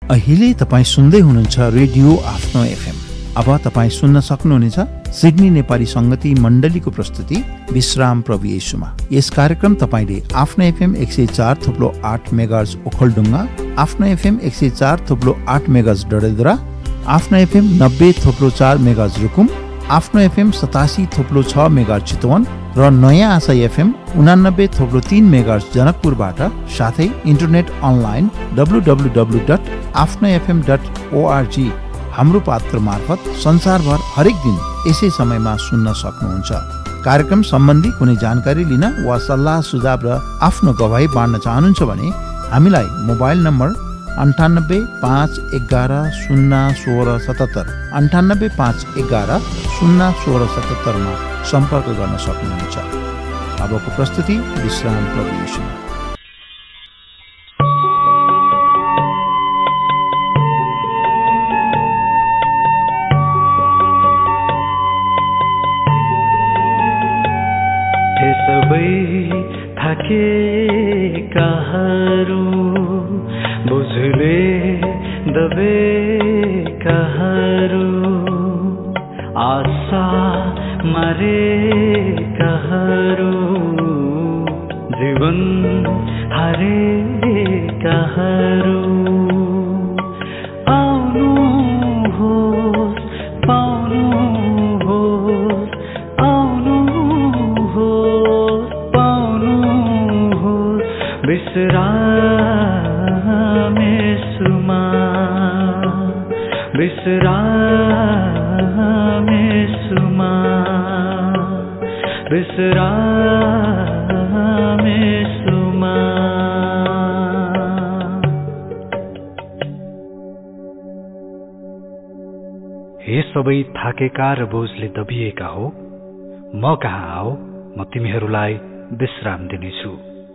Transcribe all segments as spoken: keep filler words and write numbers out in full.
अहिले तपाईँ सुन्दै हुनुहुन्छ रेडियो आफ्नो एफएम। अब तपाईँ सुन्न सक्नुहुनेछ सिडनी नेपाली संगति मण्डलीको प्रस्तुति विश्राम प्रभु येशूमा। यस कार्यक्रम तपाईँले आफ्नो एफएम एक सय चार थुप्लो आठ मेगाहर्ज ओखलढुङ्गा, आफ्नो एफएम एक सय चार थुप्लो आठ मेगाहर्ज डडेलधुरा, आफ्नो एफएम नब्बे थुप्लो चार मेगाहर्ज रुकुम, आफ्नो एफएम सतासी थुप्लो छ मेगाहर्ज चितवन र नयाँ आशा एफएम उनानब्बे थुप्लो तीन मेगाहर्ज जनकपुरबाट, साथै internet online W W W dot Aafno FM dot org हाम्रो पात्र मार्फत संसारभर हरेक दिन यसै समयमा सुन्न सक्नुहुन्छ। कार्यक्रम सम्बन्धी कुनै जानकारी लिन वा सल्लाह सुझाव र आफ्नो गवाही बाँड्न चाहनुहुन्छ भने हामीलाई मोबाइल नम्बर अन्ठानब्बे पाँच एघार शून्य सोह्र सतहत्तर अन्ठानब्बे पाँच एघार शून्य सोह्र सतहत्तरमा सम्पर्क गर्न सक्नुहुन्छ। अबको प्रस्तुति विश्राम प्रभु येशूमा। थाकेकाहरू बुझले दबेकाहरू आशा मरेकाहरू जीवन हारेकाहरू आउनुहोस् पाउनुहोस् आउनुहोस् पाउनुहोस् विश्राम येशूमा विश्राम येशूमा विश्राम येशूमा। हे सबै थाकेका र बोझले दबिएका हो, म कहाँ आओ, म तिमीहरूलाई विश्राम दिनेछु।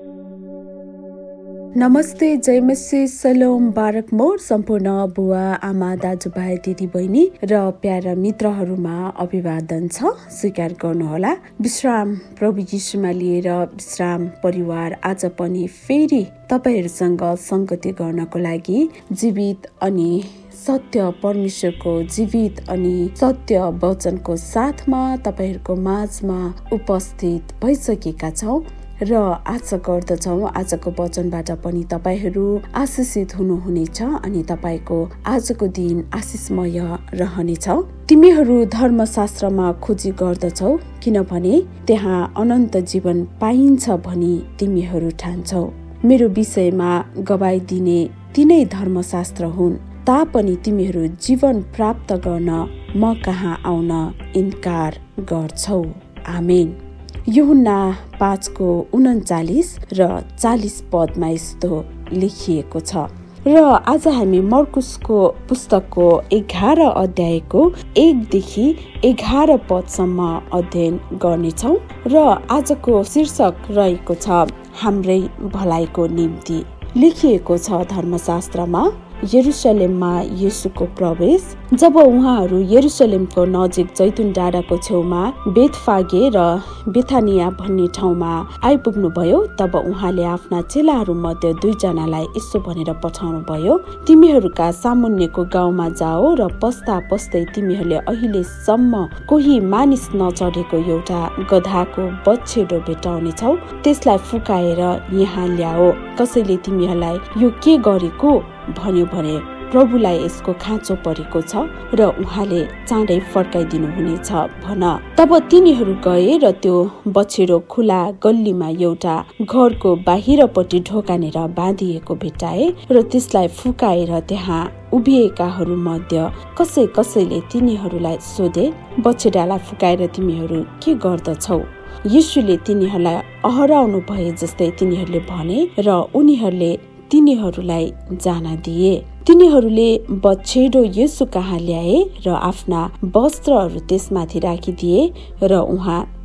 नमस्ते, जय मसीह, सलोम, बारक मोर सम्पूर्ण बुवा आमा दाजुभाइ दिदी बहिनी र प्यारा मित्रहरूमा अभिवादन छ। स्वीकार गर्नुहोला। विश्राम प्रभु येशूमा लिएर विश्राम परिवार आज पनि फेरि तपाईहरूसँग संगति गर्नको लागि जीवित अनि सत्य परमेश्वरको जीवित अनि सत्य वचनको साथमा तपाईहरूको माझमा उपस्थित भइसकेका छौं र आशा गर्दछौ आजको वचनबाट पनि तपाईहरू आशिषित हुनुहुनेछ अनि तपाईको आजको दिन आशिषमय रहनेछ। तिमीहरू धर्मशास्त्रमा खोजी गर्दछौ किनभने त्यहाँ अनन्त जीवन पाइन्छ भनी तिमीहरू ठान्छौ। मेरो विषयमा गवाई दिने तिनै धर्मशास्त्र हुन्, तापनि तिमीहरू जीवन प्राप्त गर्न म कहाँ आउन इन्कार गर्छौ। आमेन। यूहन्ना पाँचको उन्चालिस र चालिस पदमा यस्तो लेखिएको छ र आज हामी मर्कुसको पुस्तकको एघार अध्यायको एकदेखि एघार पदसम्म अध्ययन गर्नेछौँ र आजको शीर्षक रहेको छ हाम्रै भलाइको निम्ति। लेखिएको छ धर्मशास्त्रमा, यरुशलेममा येशूको प्रवेश। जब उहाँहरू यरुशलेमको नजिक जैतुन डाँडाको छेउमा बेथफागे र बेथानिया भन्ने ठाउँमा आइपुग्नु भयो, तब उहाँले आफ्ना चेलाहरू मध्ये दुईजनालाई यसो भनेर पठाउनु भयो, तिमीहरूका सामुन्नेको गाउँमा जाओ र पस्दा पस्दै तिमीहरूले अहिलेसम्म कोही मानिस नचढेको एउटा गधाको बच्छेडो भेटाउनेछौ, त्यसलाई फुकाएर यहाँ ल्याओ। कसैले तिमीहरूलाई यो के गरेको भन्यो भने प्रभुलाई यसको खाँचो परेको छ र उहाँले चाँडै फर्काइदिनु हुनेछ भन। तब तिनीहरू गए र त्यो बछेडो खुला गल्लीमा एउटा घरको बाहिरपट्टि ढोकानेर बाँधिएको भेटाए र त्यसलाई फुकाएर त्यहाँ उभिएकाहरू मध्ये कसै कसैले तिनीहरूलाई सोधे, बछेडालाई फुकाएर तिमीहरू के गर्दछौ? येशूले तिनीहरूलाई अहराउनु भए जस्तै तिनीहरूले भने र उनीहरूले तिनीहरूलाई जान दिए। तिनीहरूले बच्छेडो येशू कहाँ ल्याए र आफ्ना वस्त्रहरू त्यसमाथि राखिदिए र उहाँ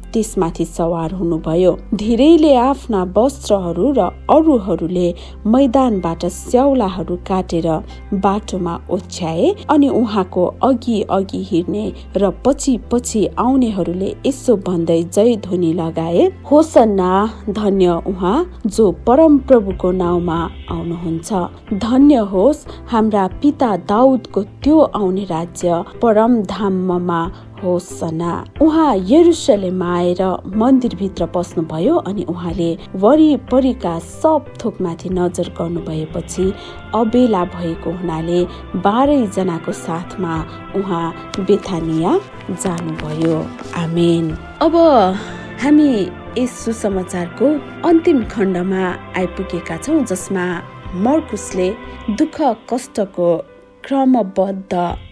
त्यसमाथि सवार हुनुभयो। धेरैले आफ्ना वस्त्रहरू र अरूहरूले मैदानबाट स्याउलाहरू काटेर बाटोमा ओछ्याए अनि उहाँको अघि अघि हिँड्ने र पछि पछि आउनेहरूले यसो भन्दै जय ध्वनि लगाए, होसन्ना, धन्य उहाँ जो परम प्रभुको नाउँमा आउनुहुन्छ। धन्य होस् हाम्रा पिता दाउदको त्यो आउने राज्य, परम धाममा होसन्ना। उहाँ यरुशलेममा आएर मन्दिरभित्र पस्नुभयो अनि उहाँले वरिपरिका सब थोकमाथि नजर गर्नु भएपछि अबेला भएको हुनाले बाह्रै जनाको साथमा उहाँ बेथानिया जानुभयो। आमेन। अब हामी यस सुसमाचारको अन्तिम खण्डमा आइपुगेका छौँ, जसमा मर्कुसले दुःख कष्टको क्रमबद्ध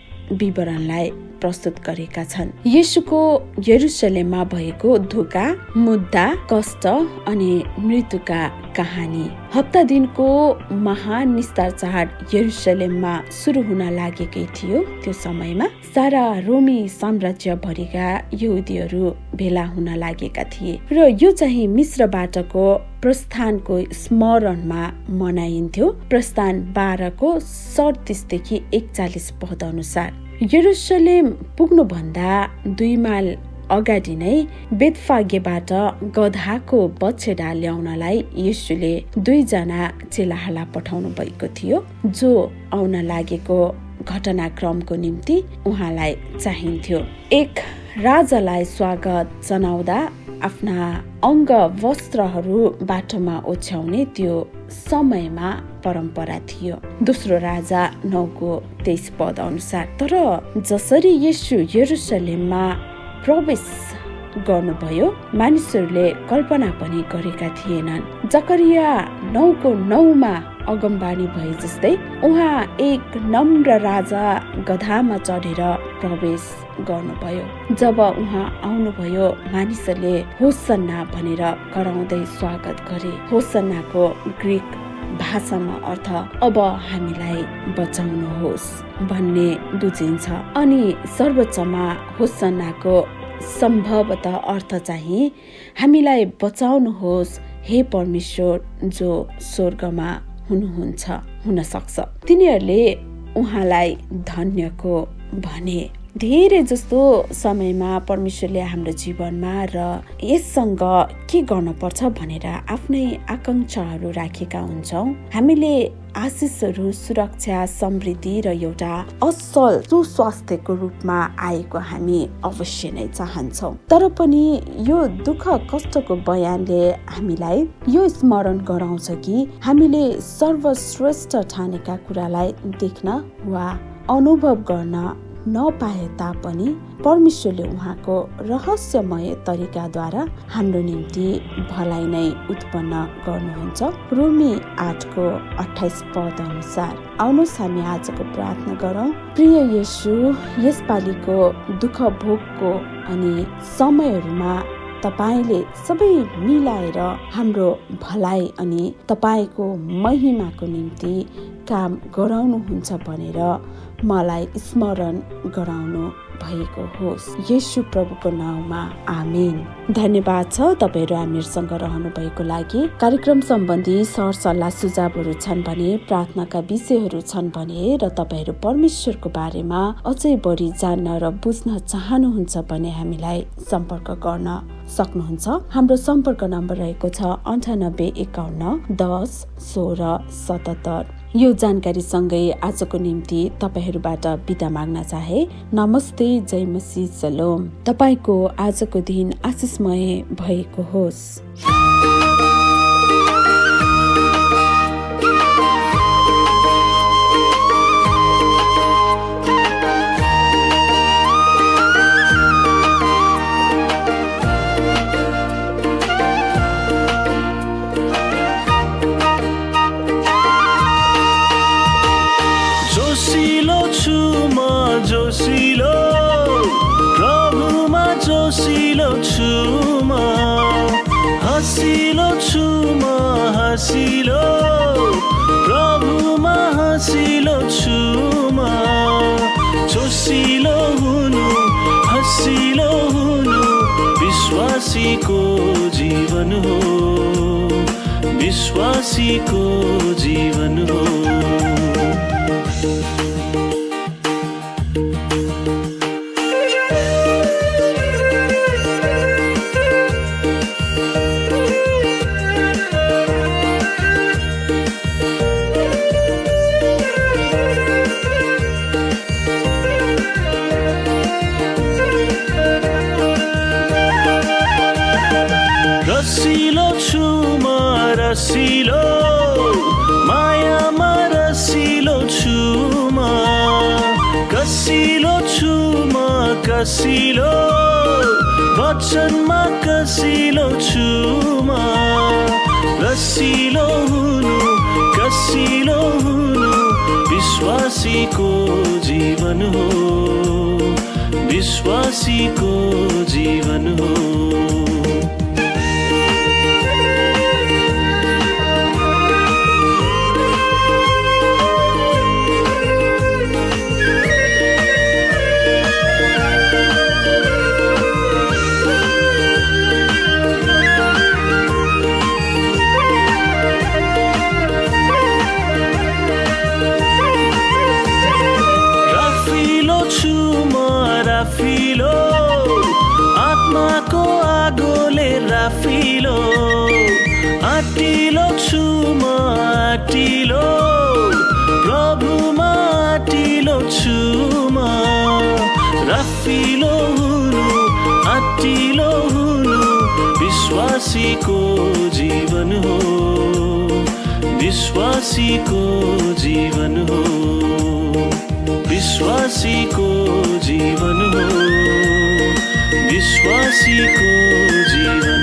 विवरणलाई प्रस्तुत गरेका छन्। येशूको यरुशलेममा भएको धोका, मुद्दा, कष्ट अनि मृत्युका कहानी। हप्ता दिनको महान निस्तार चाड यरुशलेममा सुरु हुन लागेकै थियो। त्यो समयमा सारा रोमी साम्राज्य भरिका यहुदीहरू भेला हुन लागेका थिए र यो चाहिँ मिस्रबाटको प्रस्थानको स्मरणमा मनाइन्थ्यो। प्रस्थान बाह्रको सडतिसदेखि एकचालिस पद अनुसार यरुशलेम पुग्नुभन्दा दुई माइल अगाडि नै बेतफागेबाट गधाको बछेडा ल्याउनलाई येशूले दुईजना चेलाहरूलाई पठाउनु भएको थियो, जो आउन लागेको घटनाक्रमको निम्ति उहाँलाई चाहिन्थ्यो। एक राजालाई स्वागत जनाउँदा आफ्ना अङ्ग वस्त्रहरू बाटोमा ओछ्याउने त्यो समयमा परम्परा थियो। दोस्रो राजा नौको तेइस पद अनुसार। तर जसरी येशू यरुशलेममा प्रवेश गर्नुभयो, मानिसहरूले कल्पना पनि गरेका थिएनन्। जकरिया नौको नौमा अगमबानी भए जस्तै उहाँ एक नम्र राजा गधामा चढेर प्रवेश गर्नुभयो। जब उहाँ आउनुभयो, मानिसहरूले होसन्ना भनेर कराउँदै स्वागत गरे। होसन्नाको ग्रीक भाषामा अर्थ अब हामीलाई बचाउनुहोस् भन्ने बुझिन्छ अनि सर्वोच्चमा होसन्नाको सम्भवतः अर्थ चाहिँ हामीलाई बचाउनुहोस् हे परमेश्वर जो स्वर्गमा हुनुहुन्छ हुन सक्छ। तिनीहरूले उहाँलाई धन्यको भने। धेरै जस्तो समयमा परमेश्वरले हाम्रो जीवनमा र यससँग के गर्न पर्छ भनेर आफ्नै आकांक्षाहरू राखेका हुन्छौँ। हामीले आशिषहरू, सुरक्षा, समृद्धि र एउटा असल सुस्वास्थ्यको रूपमा आएको हामी अवश्य नै चाहन्छौँ। तर पनि यो दुःख कष्टको बयानले हामीलाई यो स्मरण गराउँछ कि हामीले सर्वश्रेष्ठ ठानेका कुरालाई देख्न वा अनुभव गर्न नपाए तापनि परमेश्वरले उहाँको रहस्यमय तरिकाद्वारा हाम्रो निम्ति भलाइ नै उत्पन्न गर्नुहुन्छ। रोमी आठको अठाइस पद अनुसार। आउनुहोस् हामी आजको प्रार्थना गरौँ। प्रिय येशू, यसपालिको दुःख भोगको अनि समयहरूमा तपाईले सबै मिलाएर हाम्रो भलाइ अनि तपाईको महिमाको निम्ति काम गराउनुहुन्छ भनेर मलाई स्मरण गराउनु भएको होस्। येशू प्रभुको नाउँमा आमेन। धन्यवाद छ तपाईहरु हामीसँग रहनु भएको लागि। कार्यक्रम सम्बन्धी सरसल्लाह सुझावहरू छन् भने, प्रार्थनाका विषयहरू छन् भने र तपाईहरु परमेश्वरको बारेमा अझै बढी जान्न र बुझ्न चाहनुहुन्छ भने हामीलाई सम्पर्क गर्न सक्नुहुन्छ। हाम्रो सम्पर्क नम्बर रहेको छ अन्ठानब्बे एकाउन्न दस सोह्र सतहत्तर। यो जानकारी सँगै आजको निम्ति तपाईहरुबाट बिदा माग्न चाहे। नमस्ते, जय मसीह, सलोम। तपाईको आजको दिन आशिषमय भएको होस्। जोसिलो प्रभुमा जोसिलो छु म, हँसिलो छु म, हँसिलो प्रभुमा हँसिलो छु म। जोसिलो हुनु, हँसिलो हुनु, विश्वास विश्वासीको जीवन हो, विश्वासीको जीवन हो। रसिलो छु म रसिलो, मायामा रसिलो छु म, कसिलो छु म कसिलो, वचनमा कसिलो छु म। रसिलो हुनु कसिलो हुनु विश्वासीको जीवन हो, विश्वासीको जीवन हो। राफिलो आत्माको आगोले राफिलो, आटिलो छु म आटिलो, प्रभुमा आटिलो छु म। राफिलो हुनु आटिलो हुनु विश्वासीको जीवन हो, विश्वासीको जीवन हो, विश्वासीको जीवन हो, विश्वासीको जीवन।